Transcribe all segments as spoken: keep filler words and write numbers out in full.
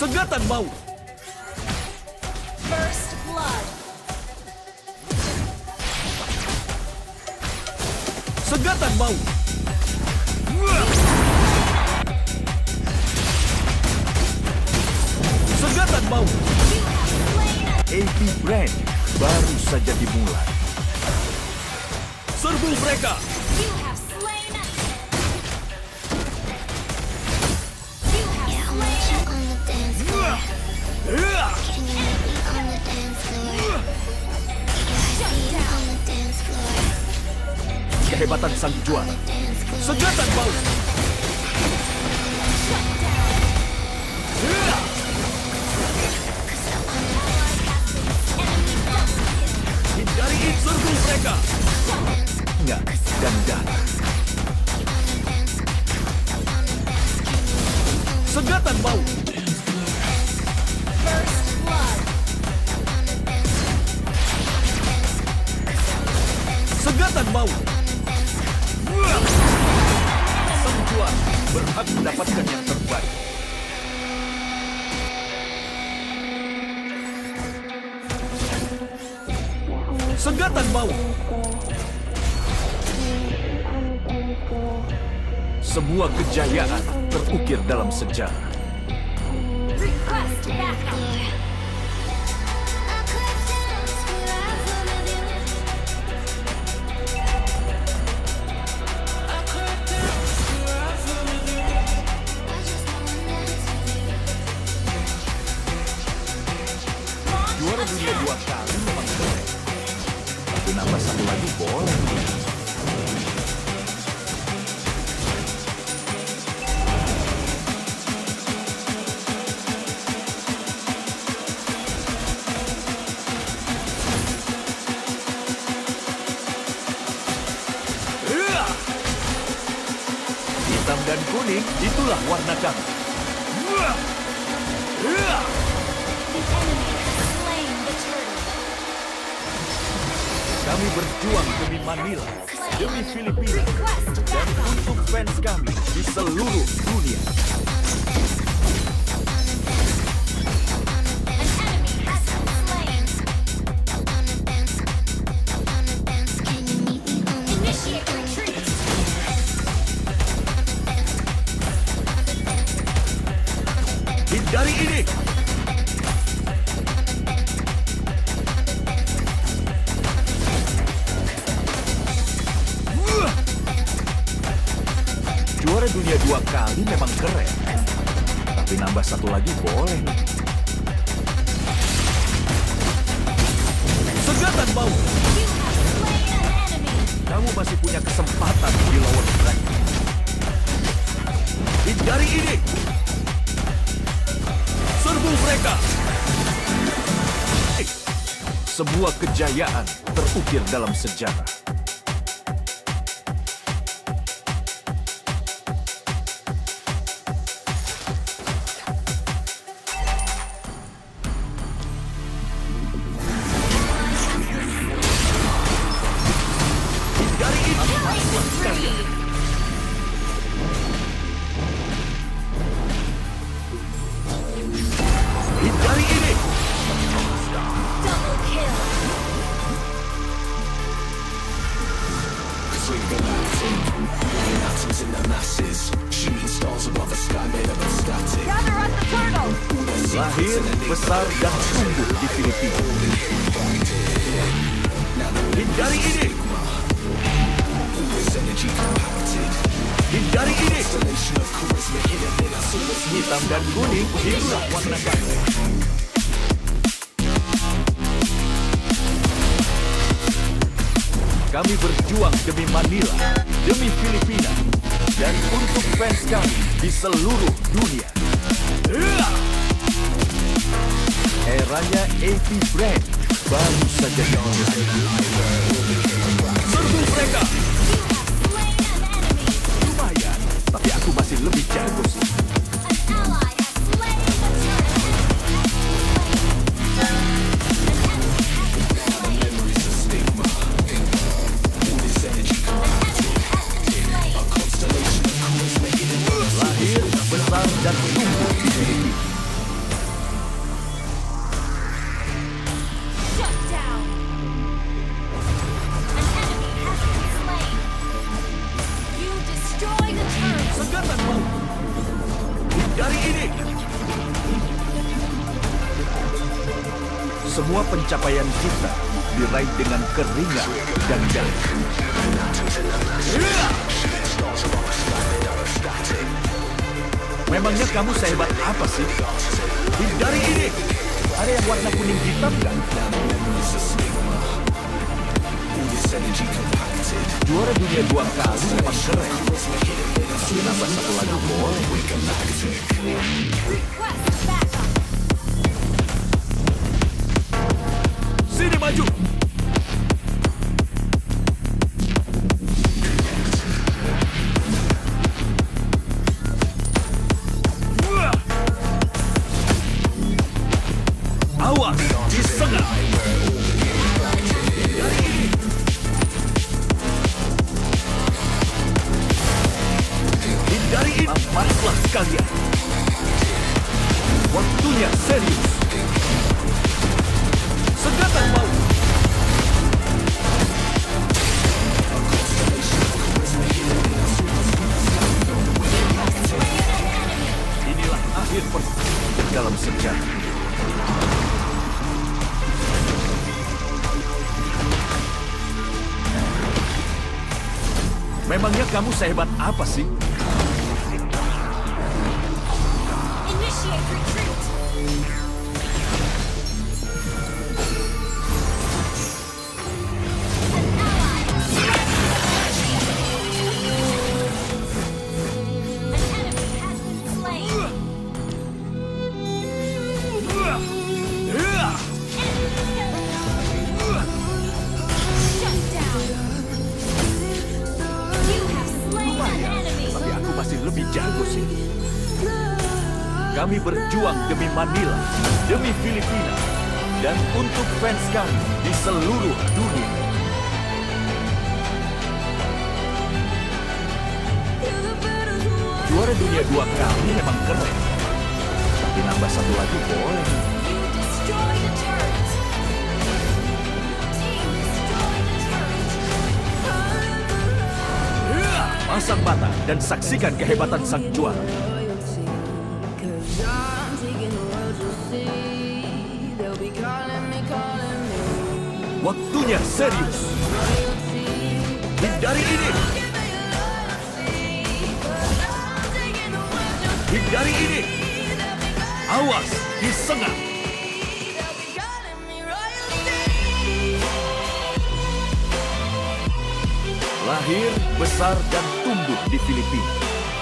Segatan maut. First blood. Segatan maut. Segatan maut. A P Brand baru saja dimulai. Serbu mereka. You have slain. You have Yeah, I want you on the dance floor. Can you meet me on the dance floor? Yeah, I see you on the dance floor. Kehebatan sang juara. On the dance floor. Segatan maut. Hindari serbu mereka. Enggak dan darah. Segatan maut. first blood. Segatan maut. Sang juara berhak mendapatkan yang terbaik. Segatan maut. Semua kejayaan terukir dalam sejarah. Request backup. Juara dunia dua kali memang keren. Tapi nambah satu lagi boleh. Iya. Hitam dan kuning, itulah warna kami. Iya. Iya. The enemy has slain the turtle. Kami berjuang demi Manila, demi Filipina, Request dan backup. untuk fans kami di seluruh dunia. An enemy has been slain. Can you meet me on the Initiate retreat. Hindari ini. Juara dunia dua kali memang keren. Tapi nambah satu lagi boleh nih. Segatan maut. You have slain an enemy. Kamu masih punya kesempatan di lawan mereka. Hindari ini. Serbu mereka. Eh, semua kejayaan terukir dalam sejarah. Hindari ini. Killing spree. Hindari ini. Double kill. Gather at the turtle. Lahir, besar, dan tumbuh di Filipina. Hindari ini. Hindari ini. Hitam dan kuning, itulah warna kami. Kami berjuang demi Manila, demi Filipina, dan untuk fans kami di seluruh dunia. Iya. Eranya A P Brand baru saja dimulai. Serbu mereka. You have slain an enemy. Lumayan, tapi aku masih lebih jago sih. An ally has slain the turtle. An enemy has been slain. Lahir, besar, dan tumbuh di Filipina. Hindari ini. Semua pencapaian kita diraih dengan keringat dan darah. Memangnya kamu sehebat apa sih? Hindari ini. Ada yang warna kuning hitam kan? Juara dunia dua kali memang keren. Kenapa satu lagi boleh? Sini maju. Awas, disengat. Hindari ini. Amatlah kalian. Waktunya serius. Senjata maut. Inilah akhir pertempuran dalam sejarah. Memangnya kamu sehebat apa sih? Initiate retreat. An ally. An enemy has been slain. Shut down. You have slain an enemy. Tapi aku masih lebih jago sih. Kami berjuang demi Manila, demi Filipina, dan untuk fans kami di seluruh dunia. Juara dunia dua kali memang keren. Tapi nambah satu lagi boleh. You destroy the turret. Team destroy the turret. Pasang mata dan saksikan kehebatan sang juara. Waktunya serius. Hindari ini. Hindari ini. Awas, disengat. Lahir, besar, dan tumbuh di Filipina.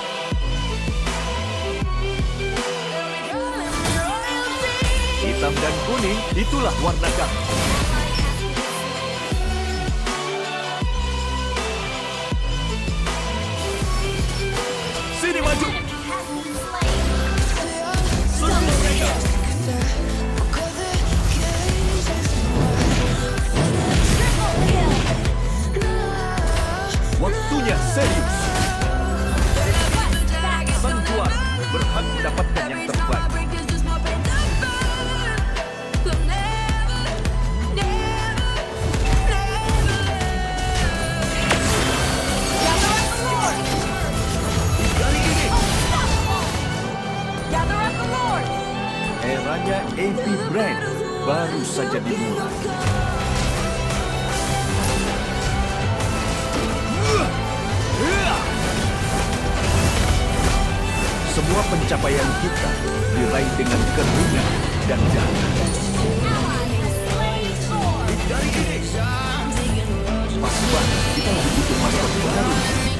Hitam dan kuning, itulah warna kami. Sini maju. Sentuh mereka. Waktunya serius. Sang juara berhak mendapatkan yang terbaik. Eranya A P Brand baru saja dimulai. Semua pencapaian kita diraih dengan keringat dan darah. Dari ini, pas banget kita lagi butuh master baru.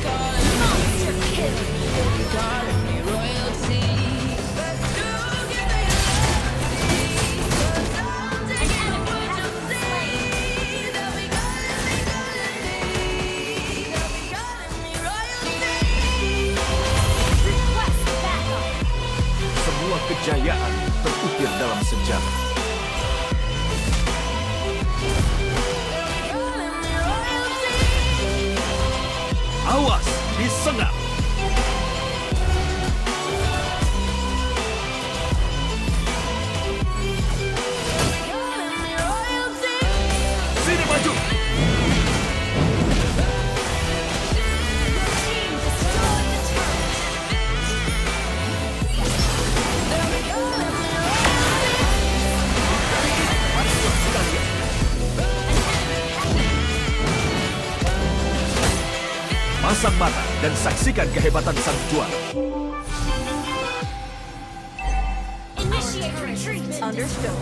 Semua kejayaan terukir dalam sejarah. Awas, disengat. Sini maju. dan saksikan kehebatan sang juara. Initiate retreat. Understood.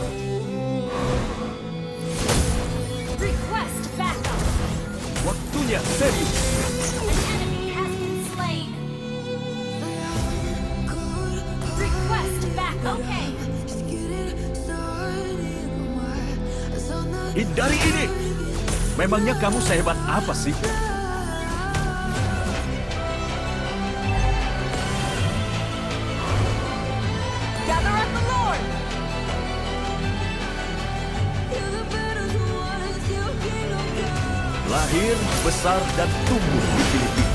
Request backup. Waktunya serius. An enemy has been slain. Request backup. Okay. Hindari ini. Memangnya kamu sehebat apa sih? Gather up the Lord. Lahir, besar, dan tumbuh di Filipina.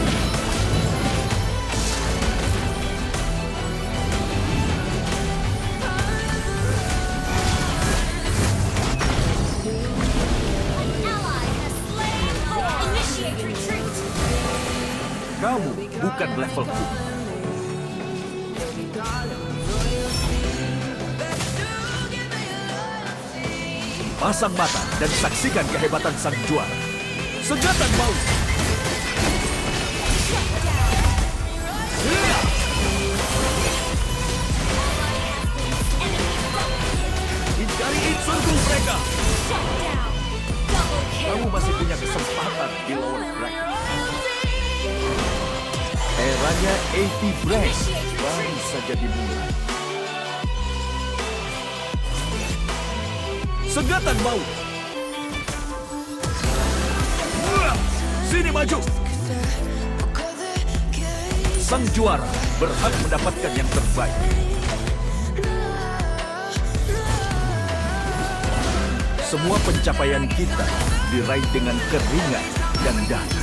Ally has slain Lord. Initiate retreat. Kamu bukan levelku. Pasang mata dan saksikan kehebatan sang juara. Sengatan maut. Iya. Hindari insurku mereka. Shut down. Double kill. Kamu masih punya kesempatan di lower bracket. Eranya A P Brand baru saja dimulai. Sengatan maut. Wah, sini maju. Sang juara berhak mendapatkan yang terbaik. Semua pencapaian kita diraih dengan keringat dan darah.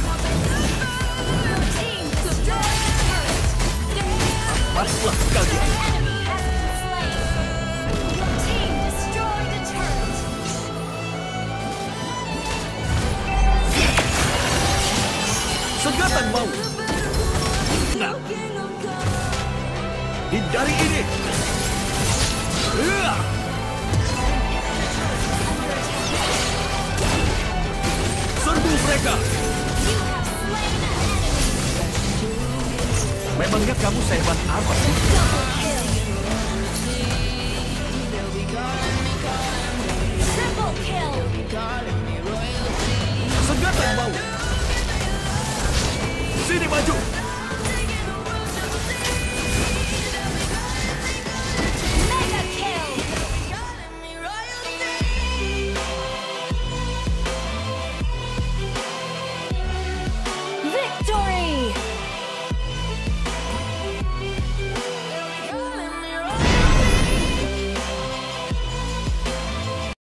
Team destroy turret. Amatlah kalian. Enemy has been slain. Your team destroyed a turret. Sengatan maut. Nah. Hindari ini. Iya. Serbu mereka. You have slain an enemy. Memangnya kamu sehebat apa sih? Double kill. Triple kill. Sengatan maut. Sini maju.